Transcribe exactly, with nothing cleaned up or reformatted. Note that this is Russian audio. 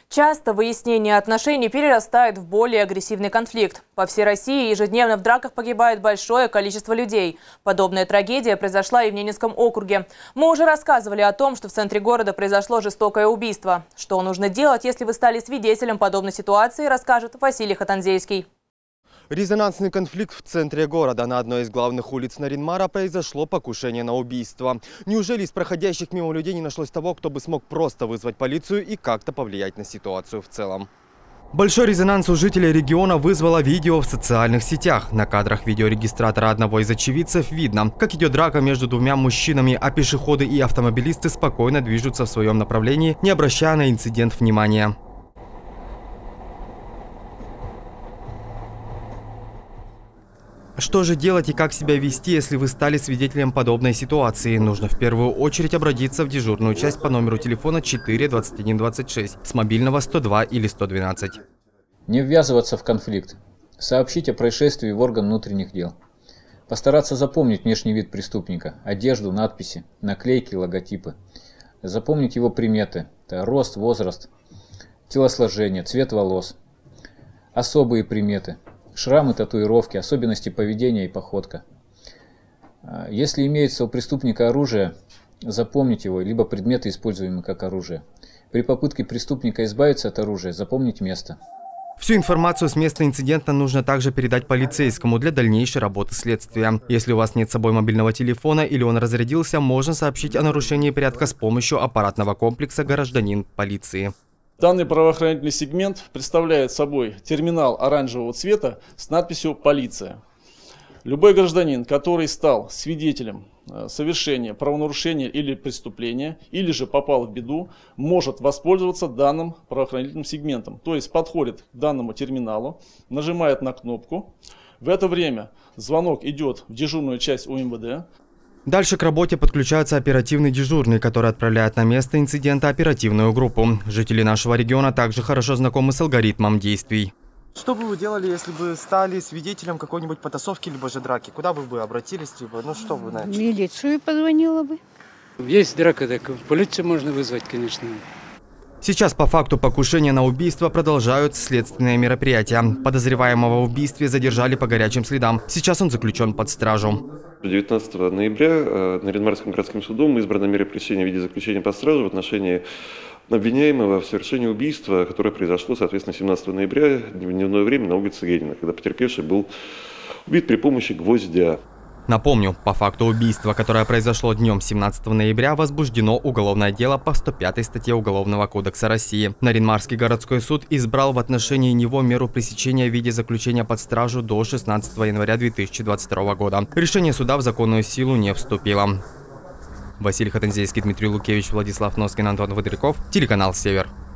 Часто выяснение отношений перерастает в более агрессивный конфликт. По всей России ежедневно в драках погибает большое количество людей. Подобная трагедия произошла и в Ненецком округе. Мы уже рассказывали о том, что в центре города произошло жестокое убийство. Что нужно делать, если вы стали свидетелем подобной ситуации, расскажет Василий Хатанзейский. Резонансный конфликт в центре города. На одной из главных улиц Нарин-Мара произошло покушение на убийство. Неужели из проходящих мимо людей не нашлось того, кто бы смог просто вызвать полицию и как-то повлиять на ситуацию в целом? Большой резонанс у жителей региона вызвало видео в социальных сетях. На кадрах видеорегистратора одного из очевидцев видно, как идет драка между двумя мужчинами, а пешеходы и автомобилисты спокойно движутся в своем направлении, не обращая на инцидент внимания. Что же делать и как себя вести, если вы стали свидетелем подобной ситуации? Нужно в первую очередь обратиться в дежурную часть по номеру телефона четыре двадцать один двадцать шесть с мобильного сто два или сто двенадцать. Не ввязываться в конфликт. Сообщить о происшествии в орган внутренних дел. Постараться запомнить внешний вид преступника, одежду, надписи, наклейки, логотипы. Запомнить его приметы. Это рост, возраст, телосложение, цвет волос. Особые приметы. Шрамы, татуировки, особенности поведения и походка. Если имеется у преступника оружие, запомнить его, либо предметы, используемые как оружие. При попытке преступника избавиться от оружия, запомнить место. Всю информацию с места инцидента нужно также передать полицейскому для дальнейшей работы следствия. Если у вас нет с собой мобильного телефона или он разрядился, можно сообщить о нарушении порядка с помощью аппаратного комплекса «Гражданин полиции». Данный правоохранительный сегмент представляет собой терминал оранжевого цвета с надписью «Полиция». Любой гражданин, который стал свидетелем совершения правонарушения или преступления, или же попал в беду, может воспользоваться данным правоохранительным сегментом. То есть подходит к данному терминалу, нажимает на кнопку. В это время звонок идет в дежурную часть У Эм Вэ Дэ. Дальше к работе подключаются оперативный дежурный, который отправляет на место инцидента оперативную группу. Жители нашего региона также хорошо знакомы с алгоритмом действий. Что бы вы делали, если бы стали свидетелем какой-нибудь потасовки либо же драки? Куда вы бы обратились? Либо, ну что бы начали? В милицию позвонила бы. Есть драка, так полицию можно вызвать, конечно. Сейчас по факту покушения на убийство продолжают следственные мероприятия. Подозреваемого в убийстве задержали по горячим следам. Сейчас он заключен под стражу. девятнадцатого ноября Нарин-Марским городским судом избрана мера пресечения в виде заключения под стражу в отношении обвиняемого в совершении убийства, которое произошло, соответственно, семнадцатого ноября в дневное время на улице Ленина, когда потерпевший был убит при помощи гвоздя. Напомню, по факту убийства, которое произошло днем семнадцатого ноября, возбуждено уголовное дело по сто пятой статье Уголовного кодекса России. Нарин-Марский городской суд избрал в отношении него меру пресечения в виде заключения под стражу до шестнадцатого января две тысячи двадцать второго года. Решение суда в законную силу не вступило. Василий Хатанзейский, Дмитрий Лукевич, Владислав Носкин, Антон Водряков, телеканал «Север».